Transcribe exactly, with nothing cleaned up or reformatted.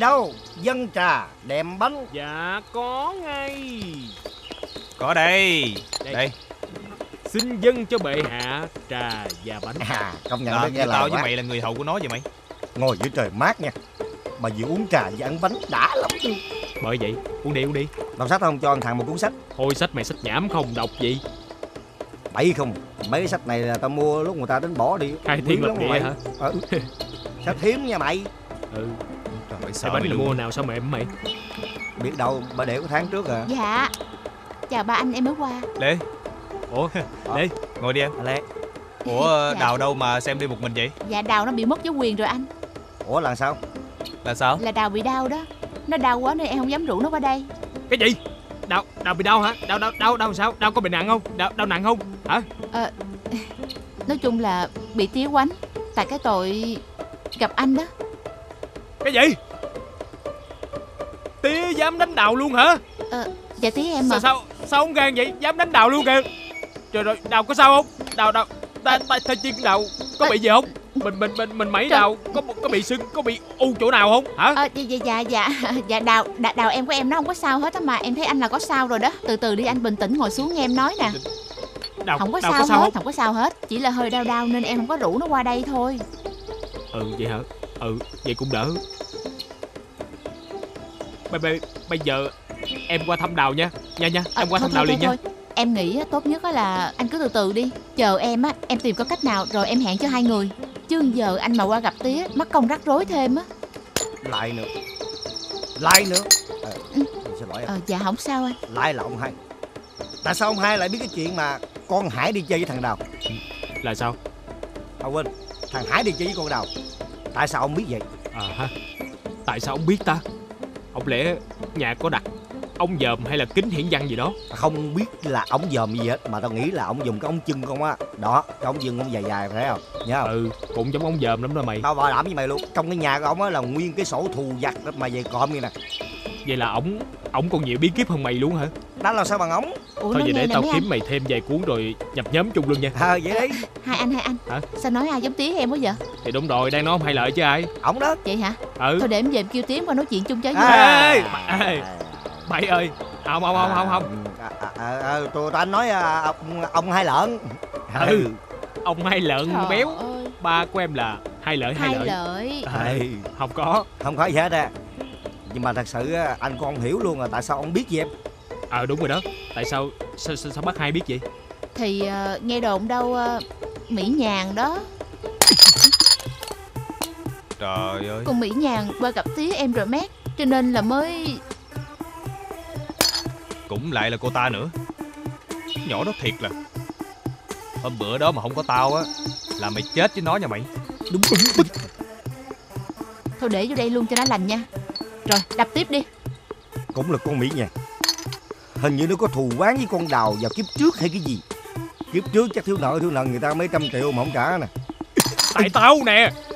đâu? Dân trà, đem bánh. Dạ có ngay. Có đây. Đây, Đây. Xin dâng cho bệ hạ trà và bánh. À, công nhận Làm nó như nghe lời tao với quá. mày là người hầu của nó vậy mày. Ngồi dưới trời mát nha, mà vừa uống trà và ăn bánh đã lắm luôn. Bởi vậy uống đi uống đi. Đọc sách không? Cho thằng một cuốn sách. Thôi sách mày sách nhảm không đọc gì. Bậy không? Mấy cái sách này là tao mua lúc người ta đến bỏ đi. Khai Quý thiên lập lắm địa mày. hả? Ừ. Sách hiếm nha mày. Ừ. Trời ơi, Cái sợ bánh mày là luôn. mua nào sao mềm mày? Biết đâu bà để có tháng trước à. Dạ. Chào ba anh, em mới qua. Lê, Ủa Lê, ngồi đi em. À, Lê. Ủa Dạ. Đào đâu mà xem đi một mình vậy? Dạ Đào nó bị mất dấu quyền rồi anh. Ủa là sao? Là sao? Là Đào bị đau đó. Nó đau quá nên em không dám rủ nó qua đây. cái gì? Đau đau bị đau hả? Đau đau đau đau sao? Đau có bị nặng không? Đau đau nặng không? Hả? Ờ, nói chung là bị tía quánh. Tại cái tội gặp anh đó. Cái gì? Tía dám đánh Đào luôn hả? Ờ, dạ tía em mà. Sao sao sao ông gan vậy? Dám đánh Đào luôn kìa. Trời ơi, Đào có sao không? Đào Đào ta ta ta chiên Đào có bị gì không? Mình mình mình mình mấy Trời. Đào có có bị sưng, có bị u chỗ nào không? Hả? Ờ, dạ, dạ, dạ, dạ, dạ đào, đào, đào em của em nó không có sao hết á. Mà em thấy anh là có sao rồi đó. Từ từ đi anh, bình tĩnh ngồi xuống nghe em nói nè. Đào Không có Đào sao, có sao hết, không? không có sao hết. Chỉ là hơi đau đau nên em không có rủ nó qua đây thôi. Ừ vậy hả? Ừ vậy cũng đỡ. Bây bây bây giờ em qua thăm Đào nha. Nha nha, Ờ, em qua thôi, thăm Đào thôi, liền thôi, nha. thôi. Em nghĩ á, tốt nhất á là anh cứ từ từ đi. Chờ em á, em tìm có cách nào rồi em hẹn cho hai người. Chứ giờ anh mà qua gặp tía mắc công rắc rối thêm á. Lại nữa. Lại nữa. Ờ, Ừ. xin lỗi em. Ờ dạ không sao anh. Lại là ông hai. Tại sao ông hai lại biết cái chuyện mà con Hải đi chơi với thằng Đào? Là sao? À quên, thằng Hải đi chơi với con Đào. Tại sao ông biết vậy? À ha. Tại sao ông biết ta? Ông lẽ nhà có đặt ống dòm hay là kính hiển văn gì đó? Không biết là ống dòm gì hết, mà tao nghĩ là ông dùng cái ống chân con á. Đó, cái ống chân ông dài dài phải không? Nhớ không? Ừ, cũng giống ống dòm lắm đó mày. Tao bảo đảm với mày luôn, trong cái nhà của ông á là nguyên cái sổ thù vặt đó mà về cộm như nè. Vậy là ổng ổng còn nhiều bí kíp hơn mày luôn hả? Đó là sao bằng ống? Ủa Thôi nói vậy nghe để nè tao mấy kiếm anh. mày thêm vài cuốn rồi nhập nhóm chung luôn nha. Ờ vậy đi. Hai anh, hai anh. Hả? Sao nói ai giống tía em quá vậy? Thì đúng rồi, đang nói không hay lợi chứ ai. Ống đó. Vậy hả? Ừ. Thôi để em về em kêu tía qua nói chuyện chung cho vui. À. Ê, ê. Mày ơi, không không không không không. À, à, à, à, tôi anh nói à, ông ông hai lợn. Ừ. Ông hai lợn Trời béo. ơi, Ba của em là hai lợi hai hai lợi. lợi. À, không có. Không có gì hết á. Nhưng mà thật sự á, anh con không hiểu luôn là tại sao ông biết gì em. Ờ đúng rồi đó. Tại sao sao, sao, sao bác hai biết vậy? Thì ờ, nghe đồn đâu ờ, Mỹ Nhàn đó. Trời ơi. Con Mỹ Nhàn qua gặp tía em rồi mét. Cho nên là mới... Cũng lại là cô ta nữa. Nhỏ đó thiệt là. Hôm bữa đó mà không có tao á là mày chết với nó nha mày. Đúng đúng đúng. Thôi để vô đây luôn cho nó lành nha. Rồi đập tiếp đi. Cũng là con Mỹ nha. Hình như nó có thù oán với con Đào vào kiếp trước hay cái gì. Kiếp trước chắc thiếu nợ thiếu nợ người ta mấy trăm triệu mà không trả nè. Tại tao nè.